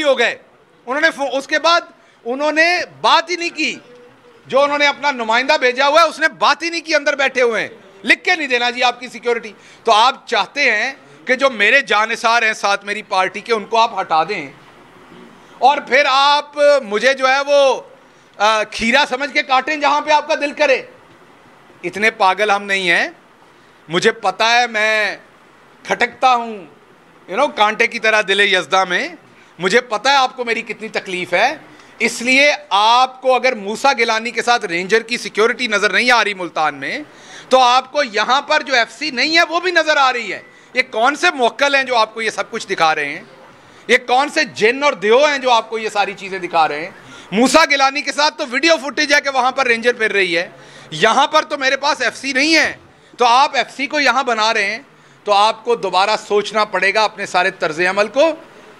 हो गए। उन्होंने उसके बाद उन्होंने बात ही नहीं की। जो उन्होंने अपना नुमाइंदा भेजा हुआ है उसने बात ही नहीं की, अंदर बैठे हुए हैं, लिख के नहीं देना जी आपकी सिक्योरिटी। तो आप चाहते हैं कि जो मेरे जानिसार हैं साथ मेरी पार्टी के, उनको आप हटा दें और फिर आप मुझे जो है वो खीरा समझ के काटें जहां पे आपका दिल करे। इतने पागल हम नहीं हैं। मुझे पता है मैं खटकता हूं कांटे की तरह दिले यज़दा में। मुझे पता है आपको मेरी कितनी तकलीफ है। इसलिए आपको अगर मूसा गिलानी के साथ रेंजर की सिक्योरिटी नजर नहीं आ रही मुल्तान में, तो आपको यहां पर जो एफसी नहीं है वो भी नजर आ रही है। ये कौन से मोक्कल हैं जो आपको ये सब कुछ दिखा रहे हैं? ये कौन से जिन और देव हैं जो आपको ये सारी चीजें दिखा रहे हैं? मूसा गिलानी के साथ तो वीडियो फुटेज है कि वहां पर रेंजर फिर रही है, यहां पर तो मेरे पास एफसी नहीं है। तो आप एफसी को यहां बना रहे हैं, तो आपको दोबारा सोचना पड़ेगा अपने सारे तर्ज अमल को।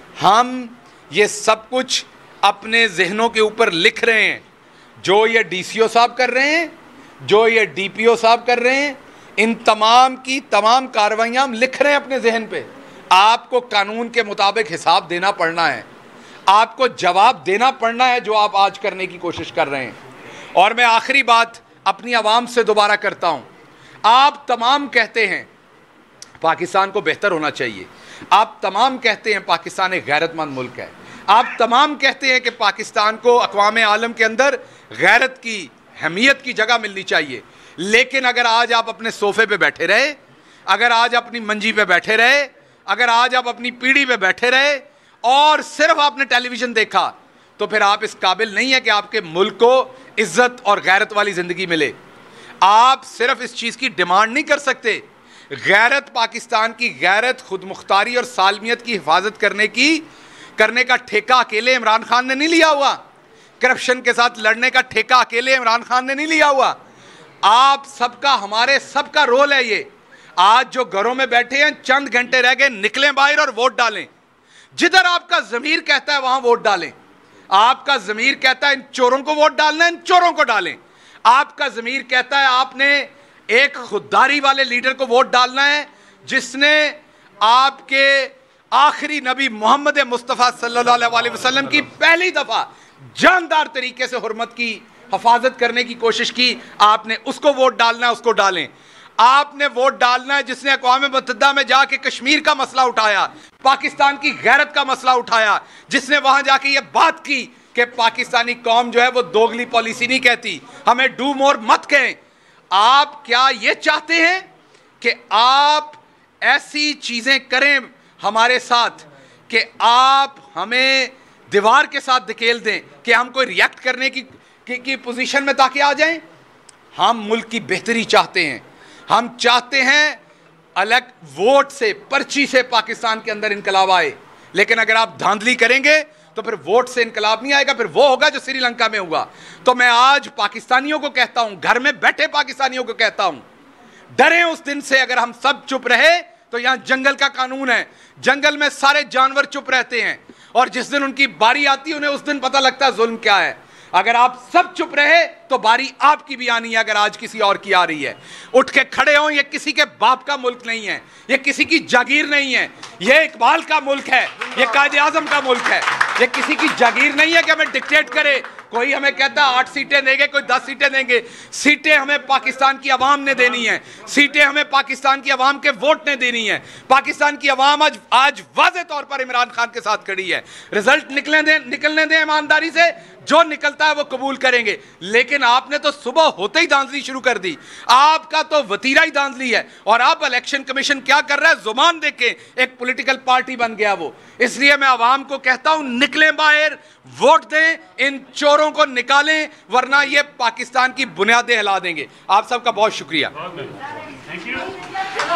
हम ये सब कुछ अपने जहनों के ऊपर लिख रहे हैं। जो ये डीसीओ साहब कर रहे हैं, जो ये डीपीओ साहब कर रहे हैं, इन तमाम की तमाम कार्रवाइयां हम लिख रहे हैं अपने जहन पे। आपको कानून के मुताबिक हिसाब देना पड़ना है, आपको जवाब देना पड़ना है जो आप आज करने की कोशिश कर रहे हैं। और मैं आखिरी बात अपनी आवाम से दोबारा करता हूं। आप तमाम कहते हैं पाकिस्तान को बेहतर होना चाहिए, आप तमाम कहते हैं पाकिस्तान एक गैरतमंद मुल्क है, आप तमाम कहते हैं कि पाकिस्तान को अक़वाम आलम के अंदर गैरत की, अहमियत की जगह मिलनी चाहिए। लेकिन अगर आज आप अपने सोफे पे बैठे रहे, अगर आज अपनी मंजी पे बैठे रहे, अगर आज आप अपनी पीढ़ी पे बैठे रहे और सिर्फ आपने टेलीविज़न देखा, तो फिर आप इस काबिल नहीं है कि आपके मुल्क को इज्जत और गैरत वाली ज़िंदगी मिले। आप सिर्फ इस चीज़ की डिमांड नहीं कर सकते। गैरत, पाकिस्तान की गैरत, खुद मुख्तारी और सालमियत की हिफाजत करने का ठेका अकेले इमरान खान ने नहीं लिया हुआ। करप्शन के साथ लड़ने का ठेका अकेले इमरान खान ने नहीं लिया हुआ। आप सबका, हमारे सबका रोल है ये। आज जो घरों में बैठे हैं, चंद घंटे रह गए, निकलें बाहर और वोट डालें। जिधर आपका ज़मीर कहता है वहां वोट डालें। आपका ज़मीर कहता है इन चोरों को वोट डालना है, इन चोरों को डालें। आपका ज़मीर कहता है आपने एक खुददारी वाले लीडर को वोट डालना है जिसने आपके आखिरी नबी मोहम्मद मुस्तफ़ा सल्लल्लाहु अलैहि वसल्लम की पहली दफ़ा जानदार तरीके से हुर्मत की हिफाजत करने की कोशिश की। आपने उसको वोट डालना है, उसको डालें। आपने वोट डालना है जिसने अक़वाम मुत्तहिदा में जाके कश्मीर का मसला उठाया, पाकिस्तान की गैरत का मसला उठाया, जिसने वहां जाके ये बात की कि पाकिस्तानी कौम जो है वो दोगली पॉलिसी नहीं कहती, हमें डू मोर मत कहें। आप क्या ये चाहते हैं कि आप ऐसी चीज़ें करें हमारे साथ कि आप हमें दीवार के साथ धकेल दें कि हम कोई रिएक्ट करने की पोजीशन में ताकि आ जाएं? हम मुल्क की बेहतरी चाहते हैं। हम चाहते हैं अलग वोट से, पर्ची से पाकिस्तान के अंदर इनकलाब आए। लेकिन अगर आप धांधली करेंगे तो फिर वोट से इनकलाब नहीं आएगा, फिर वो होगा जो श्रीलंका में हुआ। तो मैं आज पाकिस्तानियों को कहता हूं, घर में बैठे पाकिस्तानियों को कहता हूं, डरें उस दिन से अगर हम सब चुप रहे तो यहां जंगल का कानून है। जंगल में सारे जानवर चुप रहते हैं और जिस दिन उनकी बारी आती है उन्हें उस दिन पता लगता है जुल्म क्या है। अगर आप सब चुप रहे तो बारी आपकी भी आनी है, अगर आज किसी और की आ रही है। उठ के खड़े हों। ये किसी के बाप का मुल्क नहीं है, ये किसी की जागीर नहीं है, ये इकबाल का मुल्क है, ये कायदे आज़म का मुल्क है। ये किसी की जागीर नहीं है कि हमें डिक्टेट करे। कोई हमें कहता है 8 सीटें देंगे, कोई 10 सीटें देंगे। सीटें हमें पाकिस्तान की आवाम ने देनी है, सीटें हमें पाकिस्तान की आवाम के वोट ने देनी है। पाकिस्तान की आवाम आज वाज़े तौर पर इमरान खान के साथ खड़ी है। रिजल्ट निकलने दें ईमानदारी से, जो निकलता है वो कबूल करेंगे। लेकिन आपने तो सुबह होते ही धांधली शुरू कर दी। आपका तो वतीरा ही धांधली है। और अब इलेक्शन कमीशन क्या कर रहा है, जुबान देके एक पॉलिटिकल पार्टी बन गया वो। इसलिए मैं आवाम को कहता हूं, निकलें बाहर, वोट दें, इन चोरों को निकालें, वरना ये पाकिस्तान की बुनियादें हिला देंगे। आप सबका बहुत शुक्रिया।